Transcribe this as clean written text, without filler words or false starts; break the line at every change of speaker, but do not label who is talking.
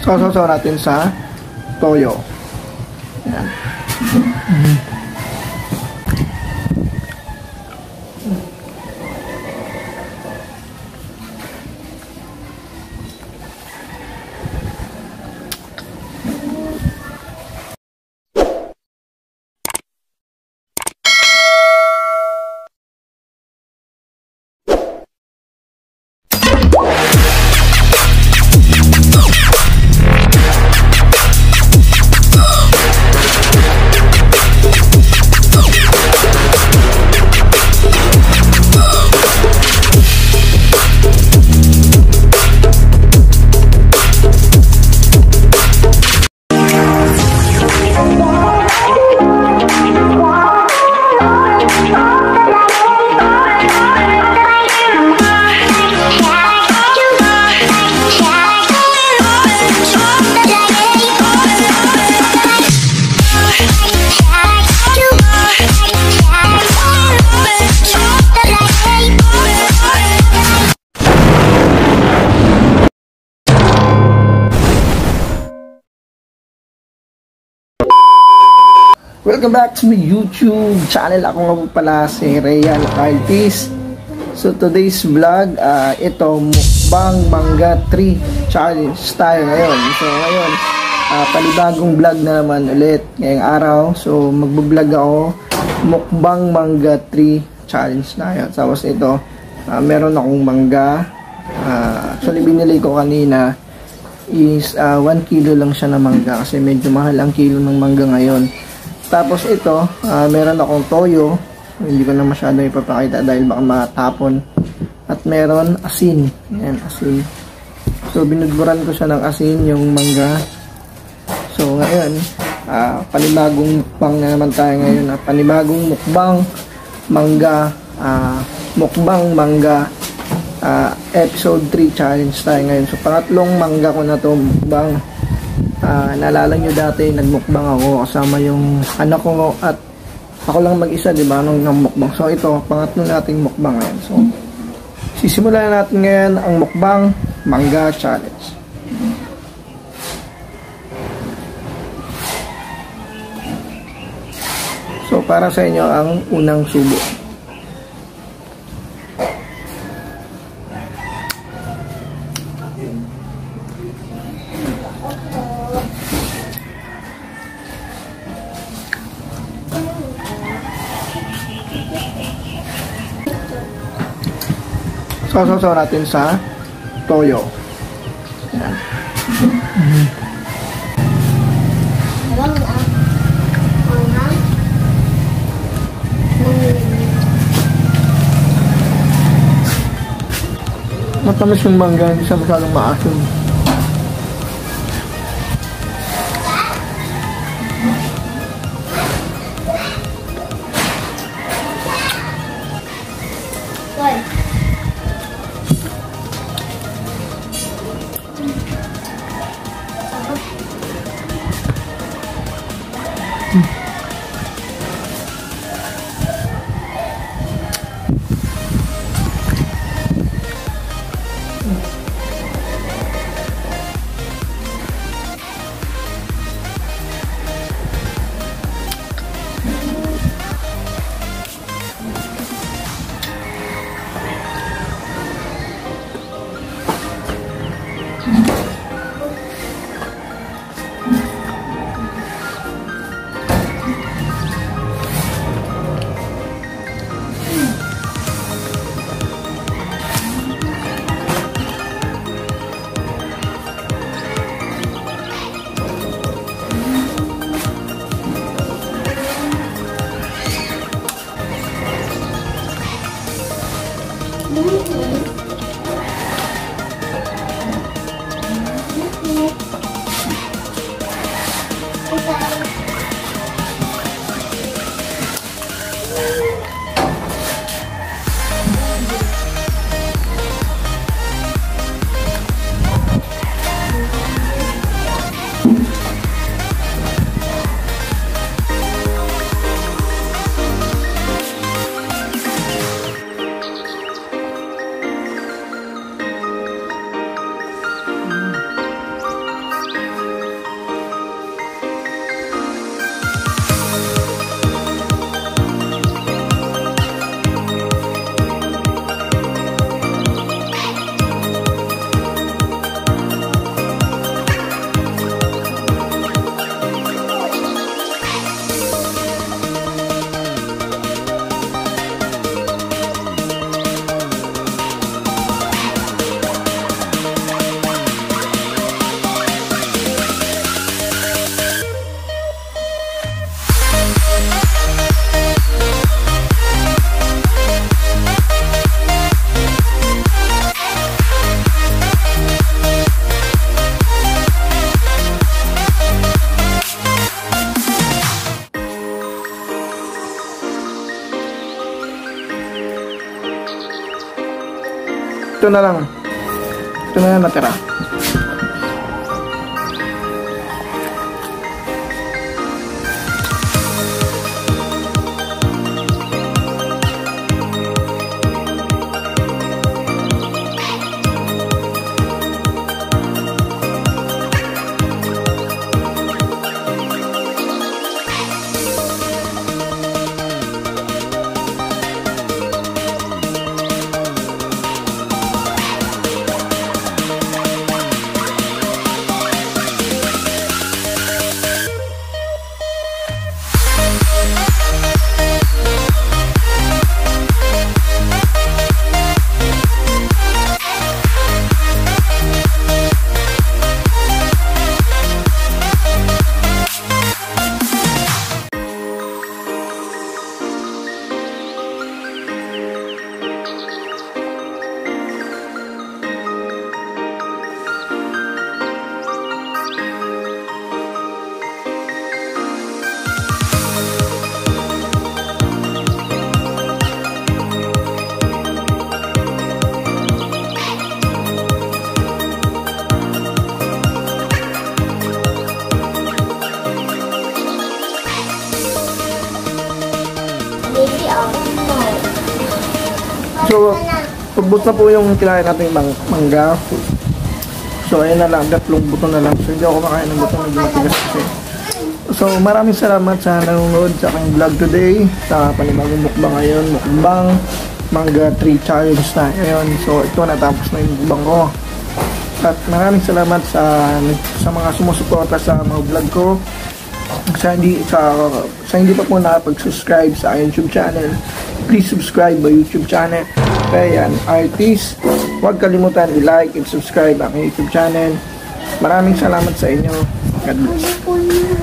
Sausaw natin sa toyo. Yan. Welcome back to my YouTube channel. Ako nga po pala si Real Artist. So today's vlog, ito mukbang mangga 3 challenge tayo ngayon. So ngayon, panibagong vlog na naman ulit ngayong araw. So magbablog ako mukbang mangga 3 challenge na yun. Tapos ito, meron akong mangga. Actually binili ko kanina is 1 kilo lang siya na mangga kasi medyo mahal ang kilo ng mangga ngayon. Tapos ito, meron akong toyo. Hindi ko na masyado ipapakita dahil baka matapon. At meron asin. Ayan, asin. So, binudburan ko siya ng asin, yung mangga. So, ngayon, panibagong mukbang na naman tayo ngayon. Panibagong mukbang mangga. Mukbang mangga. Episode 3 challenge tayo ngayon. So, pangatlong mangga ko na to mukbang. Naalala nyo dati nagmukbang ako kasama yung anak ko at ako lang mag-isa, diba, nung mukbang. So ito, pangatlo nating mukbang ngayon. So sisimulan natin ngayon ang mukbang mangga challenge. So para sa inyo ang unang subo. Sausaw natin sa toyo. Yan. Matamis yung mangga, hindi siya masyadong maasim. ito na lang. Ito na lang natira. So, pagbut na po yung kinain natin mangga. So, ayun na lang, 3 buto na lang. So, hindi ako makain ng buto na matigas kasi. So, maraming salamat sa nanonood sa aking vlog today. Sa panibagong mukbang ngayon, mukbang mangga 3 challenge na ngayon. So, ito natapos na yung mukbang ko. At maraming salamat sa mga sumusuporta sa mga vlog ko. Sa hindi pa po nakapag-subscribe sa YouTube channel, please subscribe my YouTube channel. Kaya yan, artist, huwag kalimutan i-like and subscribe ang YouTube channel. Maraming salamat sa inyo. God bless.